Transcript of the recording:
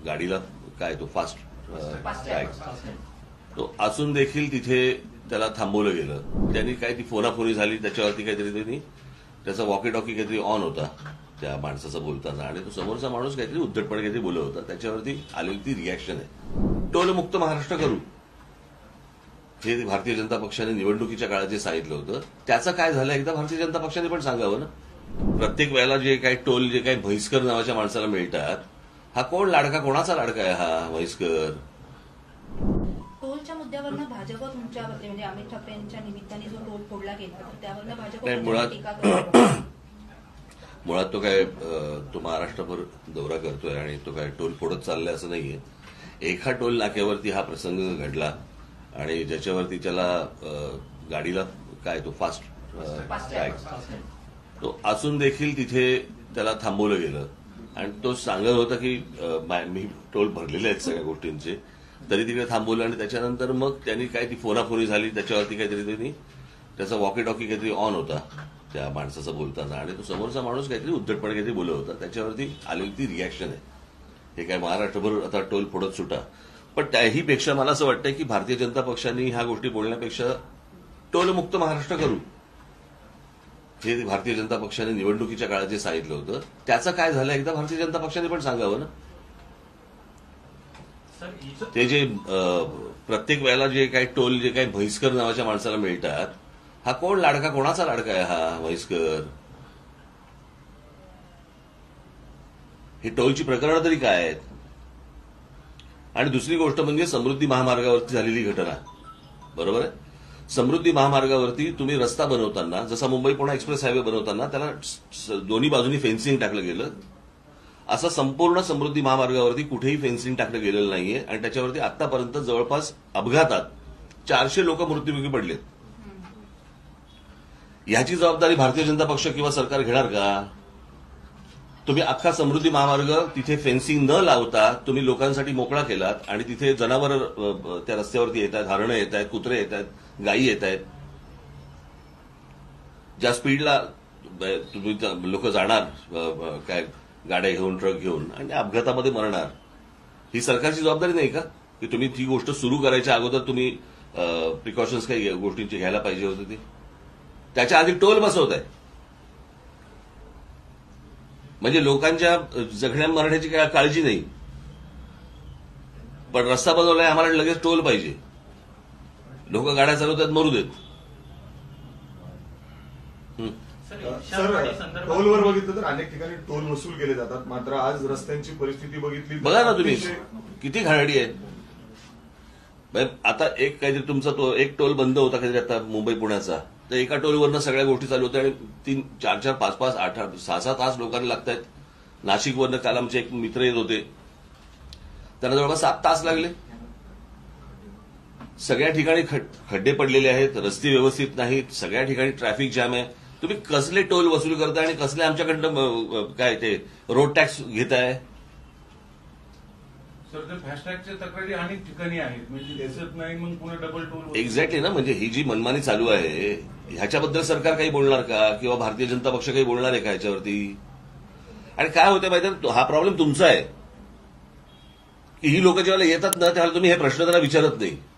गाडीला काय तो फास्ट टॅग तो असून देखील तिथे त्याला थांबवलं गेलं. त्यांनी काय ती फोनाफोनी झाली, त्याच्यावरती काहीतरी त्यांनी त्याचा वॉकी टॉकी काहीतरी ऑन होता त्या माणसाचं बोलताना, आणि तो समोरचा माणूस काहीतरी उद्धटपणे काहीतरी बोलत होता. त्याच्यावरती आलेली ती रिॲक्शन आहे. टोलमुक्त महाराष्ट्र करू हे भारतीय जनता पक्षाने निवडणुकीच्या काळात जे सांगितलं होतं त्याचं काय झालं एकदा भारतीय जनता पक्षाने पण सांगावं ना. प्रत्येक वेळेला जे काही टोल जे काही म्हैसकर नावाच्या माणसाला मिळतात, हा कोण लाडका, कोणाचा लाडका आहे हा म्हैसकर? टोलच्या मुद्द्यावरनं भाजप तुमच्यावरती म्हणजे अमित ठाकरे यांच्या निमित्ताने जो टोल फोडला गेला तर त्यावरनं भाजप टीका करतो. मुळात तो काय तो महाराष्ट्रभर दौरा करतोय आणि तो काय टोल फोडत चाललाय असं नाहीये. एका टोल नाक्यावरती हा प्रसंग घडला आणि ज्याच्यावरती त्याला गाडीला काय तो फास्ट टॅग तो असून देखील तिथे त्याला थांबवलं गेलं आणि तो सांगत होता की मी टोल भरलेले आहेत सगळ्या गोष्टींचे, तरी तिकडे थांबवलं. आणि त्याच्यानंतर मग त्यांनी काय ती फोनाफोनी झाली, त्याच्यावरती काहीतरी त्यांनी त्याचा वॉकी टॉकी काहीतरी ऑन होता त्या माणसाचं बोलताना, आणि तो समोरचा माणूस काहीतरी उद्धटपणे काहीतरी बोलत होता. त्याच्यावरती आलेली ती रिॲक्शन आहे. हे काय महाराष्ट्रभर आता टोल फोडत सुटा. पण त्याही पेक्षा मला असं वाटतंय की भारतीय जनता पक्षाने ह्या गोष्टी बोलण्यापेक्षा टोलमुक्त महाराष्ट्र करू हे भारतीय जनता पक्षाने निवडणुकीच्या काळात जे सांगितलं होतं त्याचं काय झालं एकदा भारतीय जनता पक्षाने पण सांगावं ना. ते जे प्रत्येक वेळेला जे काही टोल जे काही म्हैसकर नावाच्या माणसाला मिळतात, हा कोण लाडका, कोणाचा लाडका आहे हा म्हैसकर? ही टोलची प्रकरणं तरी काय आहेत? आणि दुसरी गोष्ट म्हणजे समृद्धी महामार्गावरती झालेली घटना, बरोबर आहे. समृद्धी महामार्गावरती तुम्ही रस्ता बनवताना, जसा मुंबई पुणे एक्सप्रेस हायवे बनवताना त्याला दोन्ही बाजूनी फेन्सिंग टाकलं गेलं, असं संपूर्ण समृद्धी महामार्गावरती कुठेही फेन्सिंग टाकलं गेलेलं नाहीये. आणि त्याच्यावरती आतापर्यंत जवळपास अपघातात 400 लोक मृत्युमुखी पडलेत. याची जबाबदारी भारतीय जनता पक्ष किंवा सरकार घेणार का? तुम्ही अख्खा समृद्धी महामार्ग तिथे फेन्सिंग न लावता तुम्ही लोकांसाठी मोकळा केलात आणि तिथे जनावरं त्या रस्त्यावरती येत आहेत, हरणं येत आहेत, कुत्रे येत आहेत, गायी येत आहेत. ज्या स्पीडला तुम्ही लोक जाणार काय गाड्या घेऊन, ट्रक घेऊन, आणि अपघातामध्ये मरणार, ही सरकारची जबाबदारी नाही का? की तुम्ही ती गोष्ट सुरू करायच्या अगोदर तुम्ही प्रिकॉशन्स काही गोष्टींची घ्यायला पाहिजे होते ती. त्याच्या आधी टोल बसवत आहे म्हणजे लोकांच्या जगण्या मरण्याची काय काळजी नाही, पण रस्ता बनवलाय आम्हाला लगेच टोल पाहिजे. लोक गाड्या चालवतात, मरू देत. टोलवर बघितलं तर अनेक ठिकाणी टोल वसूल केले जातात, मात्र आज रस्त्यांची परिस्थिती बघितली बघा ना तुम्ही किती घाणेरडी आहे. आता एक काहीतरी तुमचा तो एक टोल बंद होता काहीतरी आता मुंबई पुण्याचा, तर एका टोलवरनं सगळ्या गोष्टी चालू होत्या आणि 3, 4, 5, 8, 6 तास लोकांना लागतायत. नाशिकवरनं काल आमचे एक मित्र येत होते, त्यांना जवळपास 7 तास लागले. सगळ्या ठिकाणी खड्डे पडलेले आहेत, रस्ते व्यवस्थित नाहीत, सगळ्या ठिकाणी ट्रॅफिक जाम आहे. तुम्ही कसले टोल वसूल करताय आणि कसले आमच्याकडनं काय ते रोड टॅक्स घेताय? सर, ते फास्टॅगच्या तक्रारी अनेक ठिकाणी आहेत, म्हणजे दिसत नाही, मग पुन्हा डबल टोल. एक्झॅक्टली ना. म्हणजे ही जी मनमानी चालू आहे ह्याच्याबद्दल सरकार काही बोलणार का? किंवा भारतीय जनता पक्ष काही बोलणार आहे का ह्याच्यावरती? आणि काय होतं माहिती, हा प्रॉब्लेम तुमचा आहे की ही लोक जेव्हा येतात ना त्यावेळेला तुम्ही हे प्रश्न त्यांना विचारत नाही.